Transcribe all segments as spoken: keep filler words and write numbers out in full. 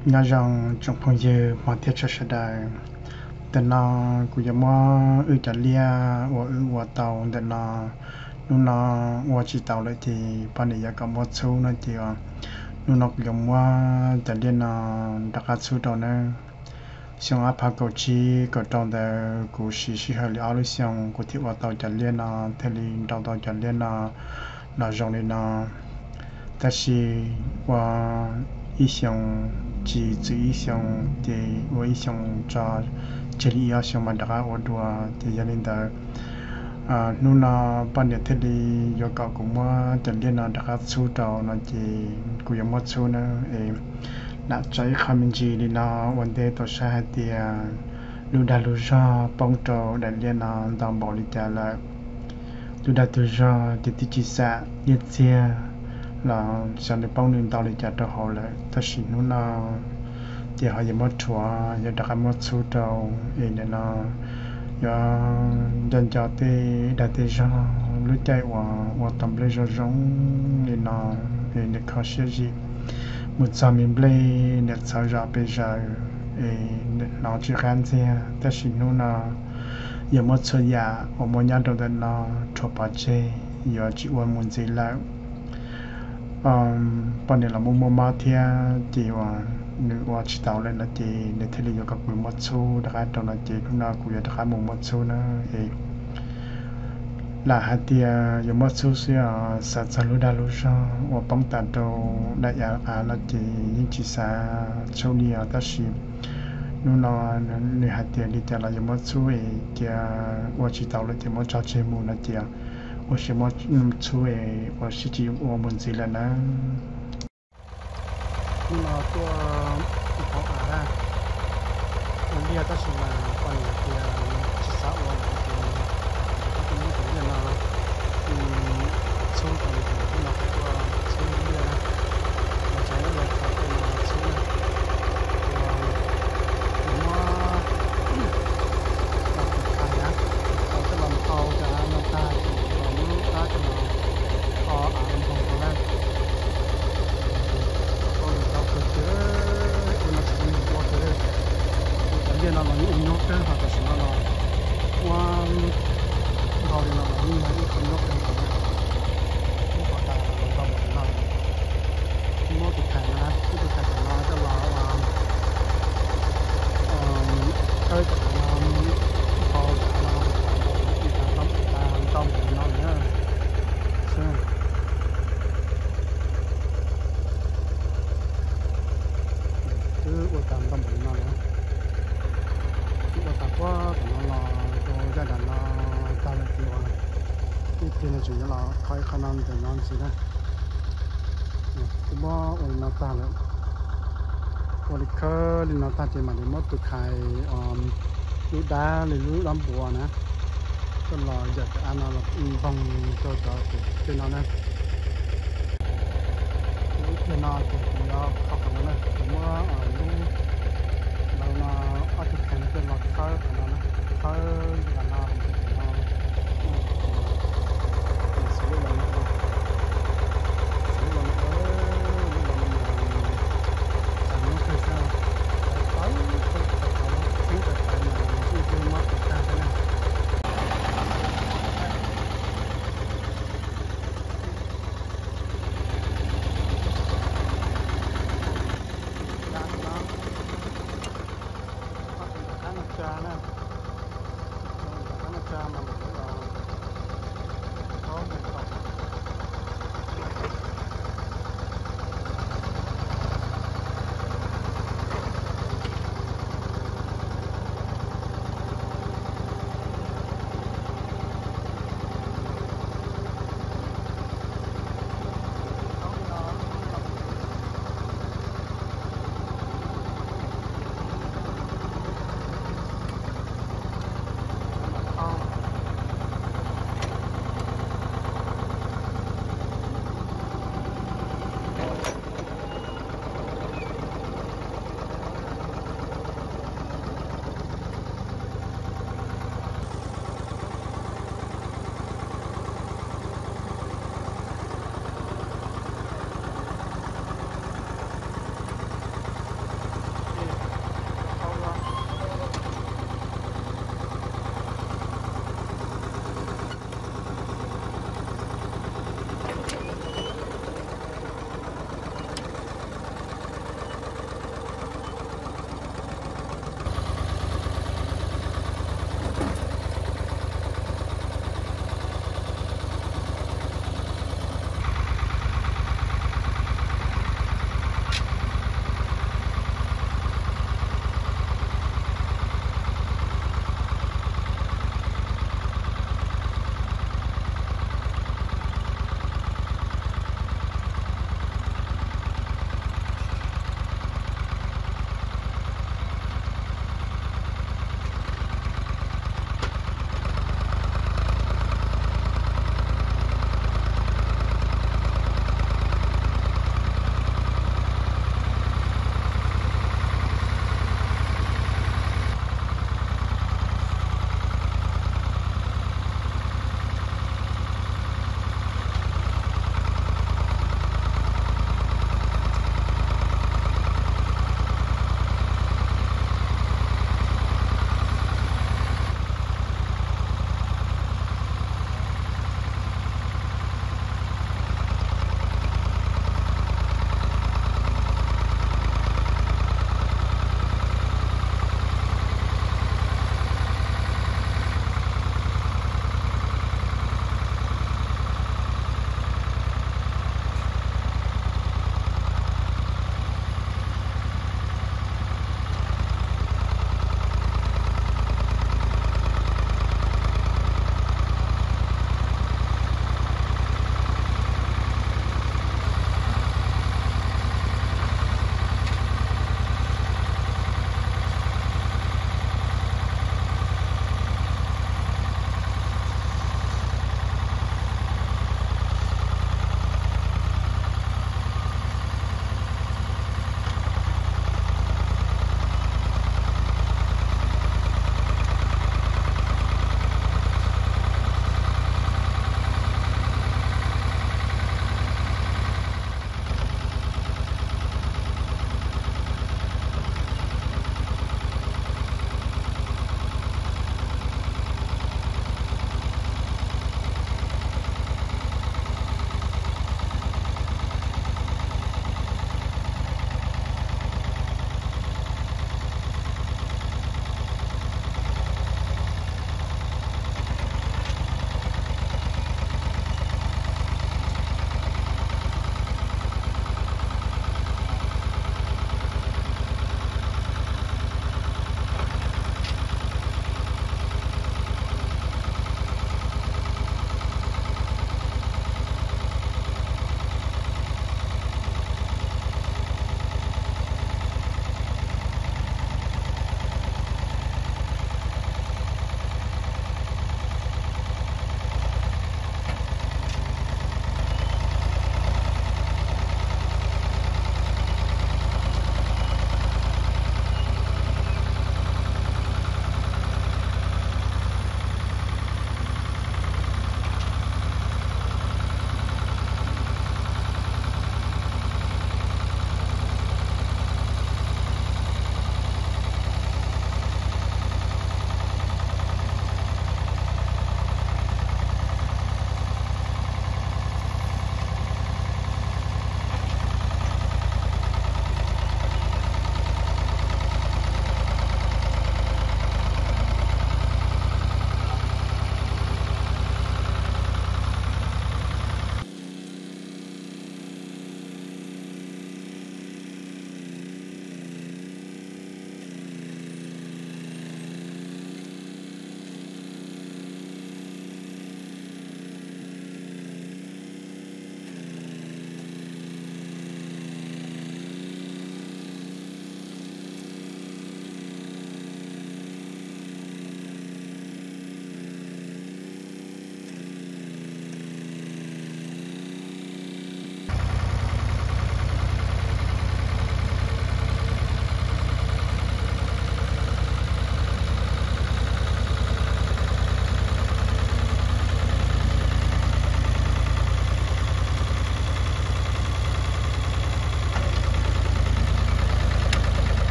nhà rằng trong phong giờ mà thiết cho sẽ đạiแต่นากูจะมาอือจะเลียว่าอือว่าเตาแต่นานูนาว่าจีเตาเลยที่ปันนี้ยากำว่าชูนั่นที่ว่านูนกยมว่าจะเลียนาดักชูตอนนั้นช่วงอาภากูจีก็ตอนแต่กูชิชิฮาลิอาลุช่วงกูที่ว่าเตาจะเลียนาเทลีเตาเตาจะเลียนานาจงเลยนาแต่是ว่าอีช่วงจีจีอีช่วงที่ว่าอีช่วงจะ 这里要想嘛，大家我多啊，这些领导啊，努那半年这里要搞个么，这里呢大家出到那这กูยังไม่出呢，诶，那在他们这里呢，วันเดตัวชาติอ่ะลูดาลูจาป้องโตได้เรียนนะตามบริจาคลูดาตัวจาที่ที่จิตสะยึดเสียแล้วฉันได้ป้องหนึ่งตอนบริจาคตัวเขาเลยแต่สินุนาเดี๋ยวเขาจะมาทัวร์จะดักมาสู้เราเองเนี่ยนะยังยันจะเตะได้เตะจ้ารู้ใจว่าว่าทำเลยจะร้องเนี่ยนะเองเนี่ยเขาเชื่อจีมุดสามีเบลเนี่ยสาวจะไปจ่ายเองน้องจีกันเสียแต่สิโน่นนะยังมาช่วยยาว่ามันยังโดนนะทัวร์ปัจเจยังจีวันมุนจีแล้วอืมปนเนี่ยเรามุ่งมาเที่ยจีว่านึกว่าชิตาวเล่นนะจีในทะเลอยู่กับมือมัดซูนะครับตอนนั้นจีทุกนาคุยกับมือมัดซูนะเองหลายฮัตเตียอยู่มัดซูเสียสัตว์สลุดาลุชาว่าป้องกันตัวได้ยาอาละจียิ่งจิสาโชนีอาตัชินู่นนอนในฮัตเตียลิจาลอยู่มัดซูเอเจียว่าชิตาวเล่นจีมัดชาเชมูนะเจียว่าชิมัดซูเอว่าชิจิว่ามุนซิลนะ nhưng màตัวที่เขาอ่านมันเรียกก็คือมาตอนนี้คือจิตสาววันที่ที่มีตัวเนี่ยมาอืมช่วงตอนนี้ที่เราตัวช่วงเรียนนะเราใช้เราเขาเป็นมาช่วงตัวผมว่าเราติดใจนะเราจะลำเขาจะน้ำตาถึงเราไม่รู้ว่าจะมาพออ่านของเขาได้เนาะนี่นกเต้นหาแต่สิ่งนั้นว่าเราเนาะนี่มันอีกคนนกเป็นคนเนี่ยผู้ก่อตั้งเราบอกเราที่มอติดแข่งนะที่ติดแข่งของเราจะรอว่าเอ่อเคยกับเราพอเราอีกการต้องการต้องของเราเนี่ยใช่คือว่าการต้องของเราเนี่ยว่าแต่เราตัวจะดันเราตามที่ว่าที่ที่เราจุดเราคอยขนมแต่นั่นสินะที่ว่าวันนั้นตาแล้ววันเคอร์ลินตาเจมันมดตุกไข่อ่าลูดาหรือลูลำบัวนะก็รออยากจะอ่านเราอินบังตัวตัวเป็นเรานะเป็นเราตัวเราเข้ากันแล้วนะผมว่าอ่าลูเราเราอาทิตย์แข่งเป็นเราเขาขนาดนั้นเขาอย่างนั้นเราสวยเลยสวยเลยเออจากนั้นคือเจ้าเขาเขาเขาซื้อแต่ไปมาซื้อเยอะมากแต่ใช่ไหม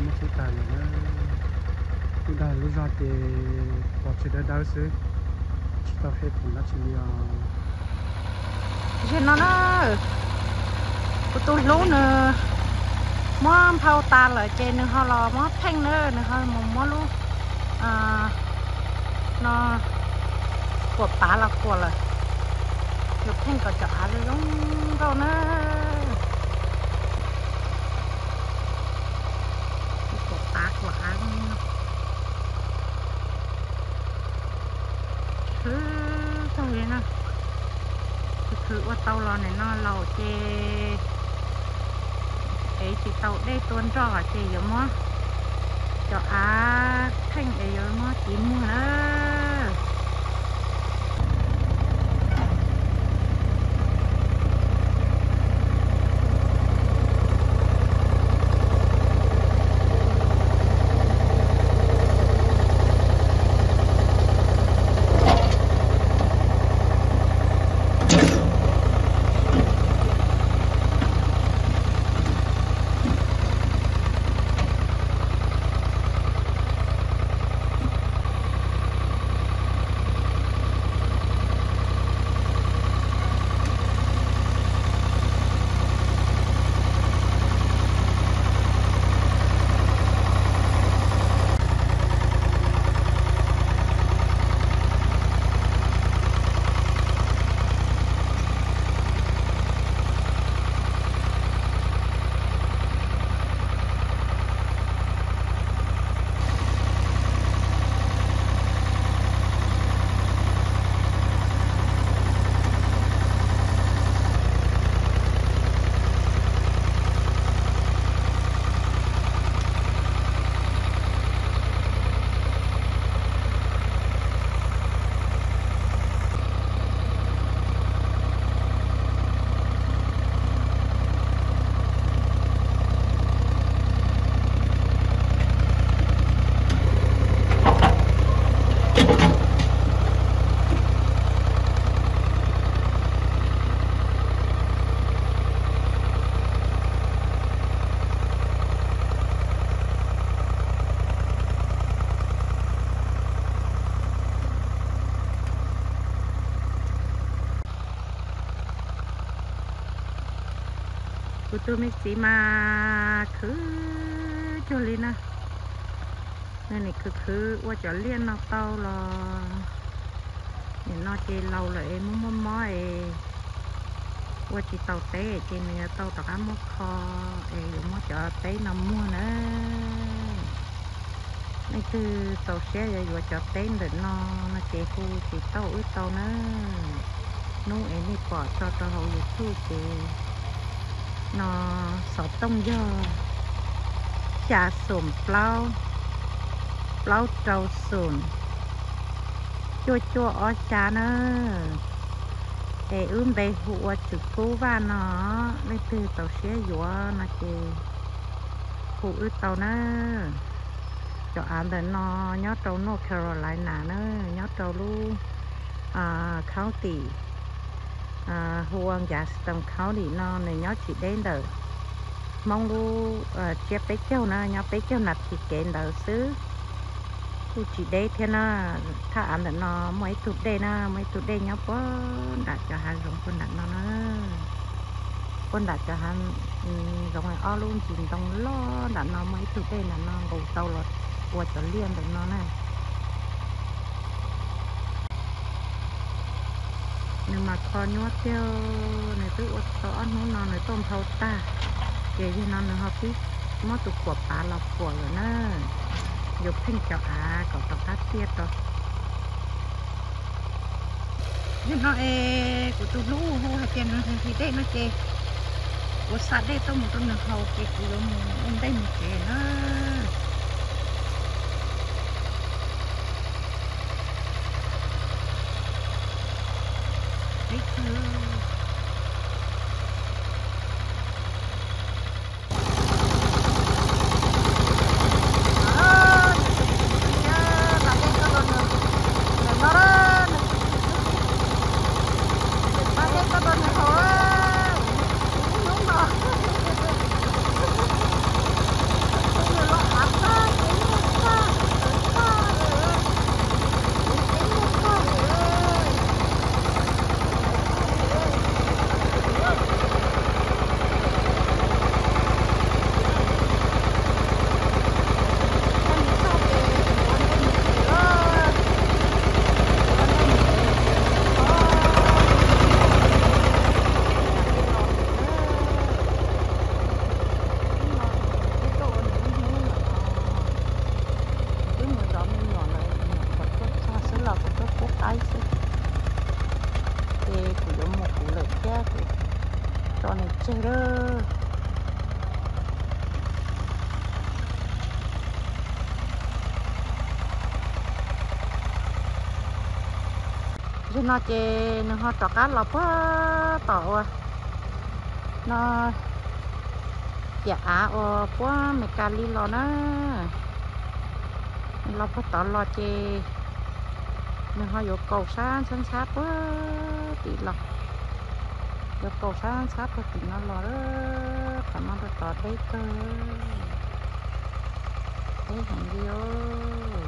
mất số tài rồi đó tôi đã lý do thì bỏ chỉ đã đau xứ chỉ tao hết cũng đã chỉ là chứ nó nó tôi lú nữa món phao ta là trên nữa họ lò món thanh nữa nữa họ một món lú à nó của bà là của là lúc thanh có chợ rồi đúng đâu nữa của bà của ăn thứ sao vậy nèคือว่าเตาเราเนี่ยนอนเราเจเอจีเตาได้ตัวจอเจเยอะมั้งจออาแท่งเยอะมั้งกินมือนะกูตัวไม่สีมาคือจลินะนี่นี่คือคือว่าจะเลี้ยนนอกเตาหรอเนี่ยนอกเจเราเลยมุ้งมุ้งม้อยว่าจีเตาเต้เจเนี่ยเตาตะการมุกคอเอ๋ยมุ้งจะเต้น้ำมัวนะนี่คือเตาเสียอยู่จะเต้นเดินนอนเจกูจีเตาอึดเตานะนู้เอ๋นี่ปอดcho tao hậuอยู่สู้เจnó sọt tông dơ chả sùm plau plau trâu sùn chua chua ó chá nữa để ươm đầy hụa chữ cố và nó lấy từ tàu xế dũa nó chì hụ ư tàu nữa cho ăn để nó nhớ trâu North Carolina nữa nhớ trâu lu à kháo tỷ à huang giả tầm kháo đi nó này nhớ chỉ đến đời mong lu chế bé châu na nhớ bé châu nạp chỉ kén đời xứ tu chỉ đây thế naถ้าอันนั้นnó mấy tụt đây na mấy tụt đây nhớ bó đặt cho hắn giống con đặt nó nữa con đặt cho hắn giống này o luôn chỉ trong lo đặt nó mấy tụt đây là nó gầu tàu lọt qua cho liên được nó này nhưng mà con nhót tiêu này tự ớt tỏ nó nó này tôm thâu ta kể như nó nó học biết mất tụt quả bà lọc quả rồi nè dục thanh chợ à có tập hát tiết rồi nhưng nó ê của tôi lú hô hay tiền nó thì đây nó chê của sát đây tao một con đường hầu cái của ông đây một chê nó đấy cứ tay chứ thì cũng giống một cú lợi kia thì cho này chơi đó chứ nó chơi nó họ trọ cá lọc á tàu nó dạ ở quá mẹ cà li lo nó lo có tỏ lo chơi mình họ vô cầu sáng sáng sát quá tí lọc vô cầu sáng sát quá tí nó lo đó cảm ơn tỏ đấy cơ đấy hàng đi ơi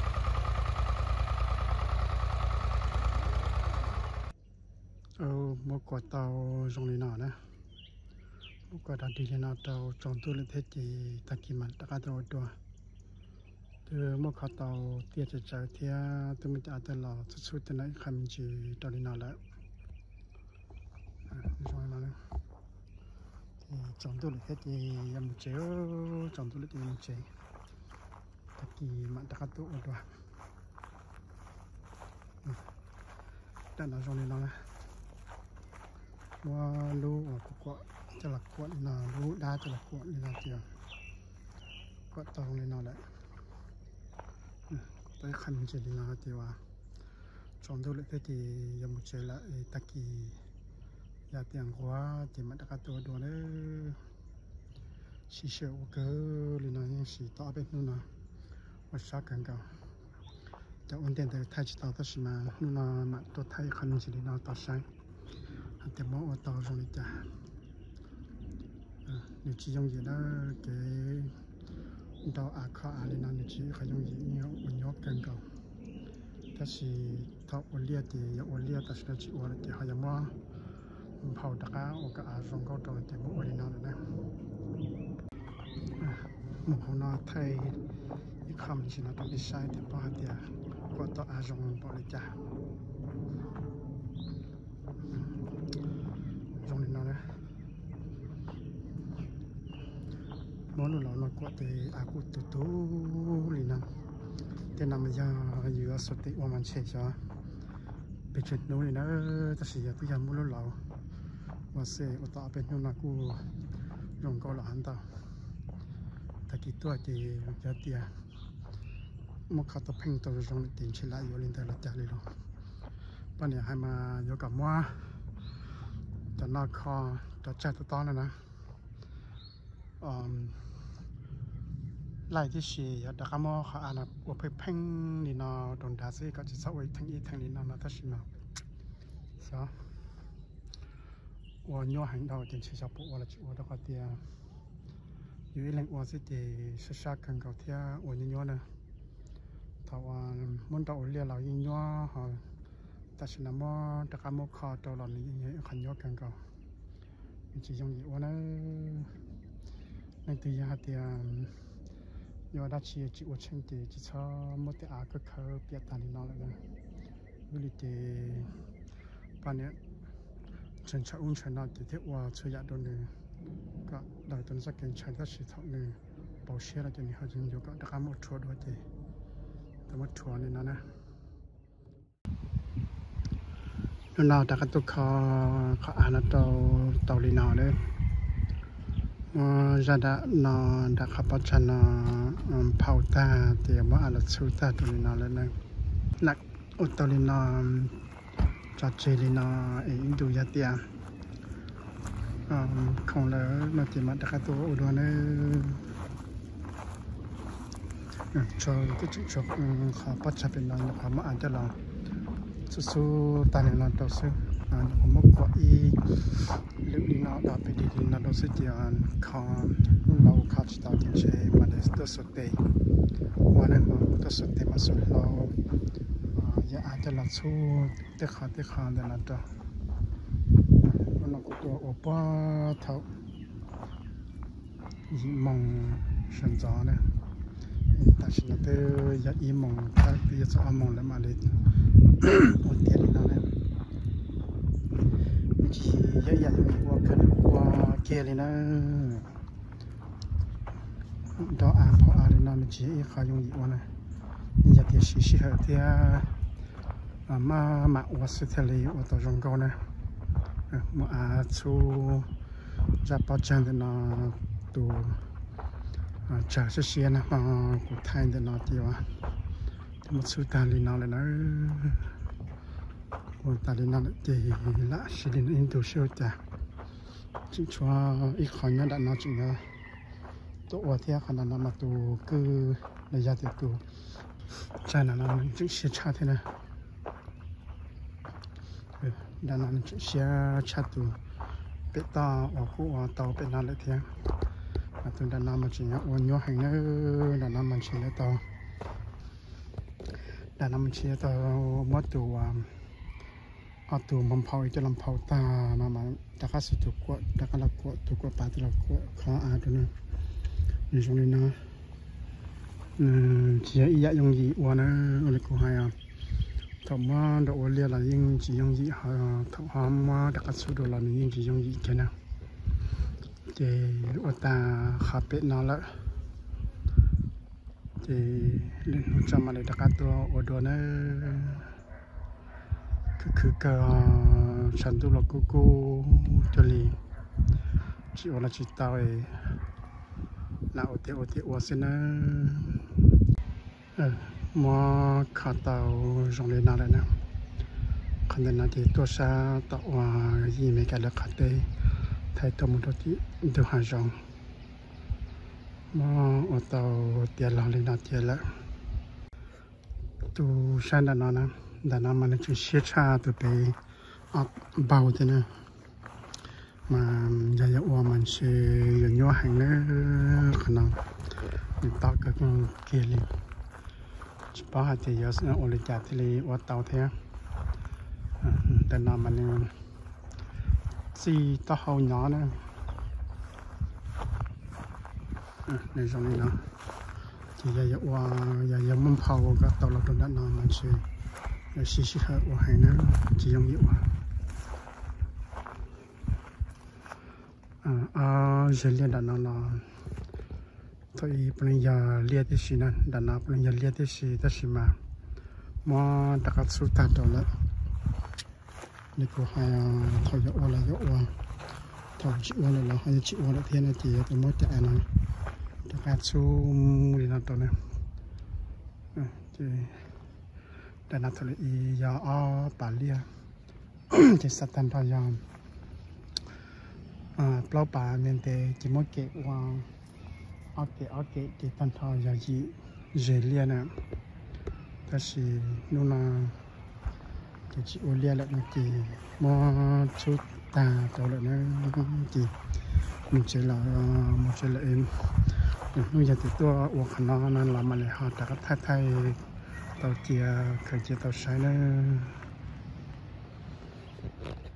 ờ một quả tàu trong này nào nè một quả đã đi lên nào tàu trong tôi lên thế thì ta kìm mặt ta cá đua từ một khát tàu tiệtจะใจเทียตัวมันจะอาจจะหล่อสุดๆแต่ไหนคำจีตอนนี้นานแล้วช่วยมาเลยจอมตัวเล็กที่ยังไม่เจอจอมตัวเล็กยังไม่เจอตะกี้มันตะกัดตัวตัวด้านหน้าช่องนี้นานแล้วว่ารู้ว่าก็จะหลักขวดนี่นารู้ได้จะหลักขวดนี่นาเจียวก็ตรงนี้นานแล้วไปขันเจดีนาเดียวจอมตัวเล็กที่ยังไม่เจอละตะกี้ยาเตียงกว่าที่มันตะกัดตัวตัวเลยสีเขียวก็เลยนะยังสีต่อไปนู่นนะว่าชักกันกันแต่วันเดียวไทยจิตต่อตั้งมานู่นนะมาตัวไทยขันเจดีนาต่อใช้แต่มองว่าต่อตรงนี้จ้ะนี่จียงยีนะเก๋ดาวอาคาอะไรนั่นนี่จีเขายงยีเนี่ยวันยกกันกันแต่สิถ้าวันเลียตีอย่าวันเลียแต่สิจีวันตีเขายังว่าเผาตะก้าโอกาสส่งเข้าตัวแต่บุวันนั่นนะหมู่เขาหน้าไทยอีกคำสินะต้องใช้แต่พอเดียก็ต่ออาจงบริจาคตรงนี้นะมองดูเราหน้าก็แต่อากุตุตุลีนะแต่นำยาอยู่สติว่ามันเชื่อจ้ะไปจุดนู้นเลยนะแต่สิอย่าพยายามมุ่งเราว่าเสียอุตส่าห์เป็นนู่นนะกูลงก็หลานตาแต่กี่ตัวที่จะเตี้ยมุขตัวเพ่งตัวตรงนี้ติ่งชิลายอยู่ลินแต่ละจ่าเลยหรอปัญญาให้มาอยู่กับว่าจะนอกคอจะแจกตัวต้อนนะนะไล่ที่สี่ดักมอเขาอ่านว่าเพ่งนี่นาโดนด่าซิก็จะสวยทั้งอีทั้งนี้นานาทัศน์นาใช่ว่าย่อหันดาวจนชิชาปุ๊ว่าละจิว่าดอกเตียอยู่ในแหล่งว่าสิเจชิชากันเก่าเทียว่าย่อนะถ้าว่ามันดาวเรียเรายิ่งย่อฮะแต่ฉันน่ะดักมอเขาตัวเรานี่ยิ่งขันย่อกันเก่าจีจงยี่ว่านะในตียาเตียยอดชีจิว่าเช่นตีจิชาโมเตอาก็เขาเปียตานินอเลยนะวิลิเตปานเนี้ยฉันชะอุ่นฉันนอนที่ว่าเชื่อโดนเลยก็ได้ตอนสักเกินฉันก็สิทธิ์เลยเป่าเชื่อแล้วจะมีเขาจึงอยู่ก็ดักมอทัวร์ด้วยตีแต่ว่าทัวร์นี่นะนะนู่นเราดักตุกเขาเขาอ่านตัวเตาลีนอเลยจะได้นอนดักขับปัจจันเผาตาเดี๋ยวว่าอะไรชูตาตัวลีนอเลยนะนักอุตลีนอจัดเจลีนอเองดูยาเตียของเราเมื่อกี้มาดักตัวอุดรเนี่ยชอบที่จุดชอบขับปัจจันเป็นนอนขับมาอ่านจะลองสู้ๆตาเนี่ยนอนตัวซื้อผมบอกว่าอีเรื่องนี้เราดับไปดีๆนะเราสุดยอดคอนเราขับสตาร์ทเชมาได้ตัวสุดเตะวันนั้นตัวสุดเตะมาสุดเราอย่าอาจจะลัดสู้เตะขาเตะขาเดินลัดต่อเราก็ตัวโอป้าเท่าอีมองฉันจ้าเนี่ยแต่ฉันเตะอย่าอีมองถ้าเตะจะเอามองแล้วมาเลยโอเคเลยนะเนี่ยจีเยอะแยะเลยว่ากันว่าเกลีนะดอกอ่างพออะไรนั่นจีเขายงอีกวันนะนี่จะเดี๋ยวชิชิเหรอเดี๋ยว mà mà ở sự thế này ở tổ rong câu này mà à chú ra bao trang thì nó tụ trả sẽ xe nè mà của thay thì nó thìว่าmột số tài liệu nào là nó một tài liệu nào thì là xử lý in tụ siêu trả chỉ cho ít khó nhất là nó chỉ là tụ ở thế khả năng mà tụ cứ lấy ra thì tụ trái là nó chỉ sẽ trả thế này đàn nó chỉ sẽ trả tụ bị tao ở khu ở tàu bị nào lại thế mà tụ đàn nó mà chỉ là uốn nhô hành nữa đàn nó mà chỉ là tàu đàn nó mà chỉ là tàu mất tụ ở tụ mầm phao cho làm phao ta mà mà ta khá sự tụ quật ta khá là quật tụ quật ba tụ là quật khó à tụ nữa như trong này nó chỉ là ý dụng gì uốn nữa ở khu hai à thầm mà độ lia là những chỉ dùng gì họ thầm hòm mà đặc biệt đồ là những chỉ dùng gì cái nào thì ở ta khá biết nó là thì lên một trăm mà để đặc biệt đồ ở đồ nó cứ cứ cái sản xuất là cô cô cho li chỉ ở là chỉ tao ấy là ở tiệm ở tiệm ở xin nó mà khát tàu trong đây nào đấy nè, khán giả nào thì tôi sẽ tạo gì mấy cái là khát đấy, thay tàu một đôi tí được hàng rong, mà ở tàu tiền lòng lên nào tiền lại, tu sang đàn nó nè, đàn nó mà nó chỉ xếp cha từ bề bao thế nè, mà giờ giờ qua mình sẽ nhỏ hàng nữa khả năng mình tạo cái kia liền chỉ bảo hai thì giờ ở lại trả thì ở tàu thếแต่นำมันสี่ต่อหnhỏ nữaในตรงนี้เนาะที่จะยกว่าอย่าอย่ามันเผาก็ตลอดตรงนั้นเนาะมันใช่แล้วสี่สิบห้าว่าให้นะที่ยังอยู่อ่ะอ่าอ่าเจริญด้านนั้นเนาะตัวอีปริญญาเลียที่สินั้นด้านนั้นปริญญาเลียที่สิที่สิมามาตะกัดสุดท้ายตัวละนี่ก็ให้ทอยอ้วนละอ้วนทอยจีอ้วนละให้จีอ้วนละเทียนจีตัวมดจะอะไรตะกัดซูมือนั่นตัวนี้จีแต่นั่นตัวอียาอ้อปาเลียจีสัตว์ตันทอยามอ่าเปล่าป่าเมียนเตจีมดเกะวางเอาเกะเอาเกะจีตันทอยาจีเจเลียนะแต่สินู่นน่ะchỉ ô lia lại chỉ mua chút tà cho lại nó chỉ mình chỉ là một chỉ là em bây giờ thì tôi uống khăn nó nên làm mà lại họ đã thay thay tàu chia khởi chia tàu sấy nữa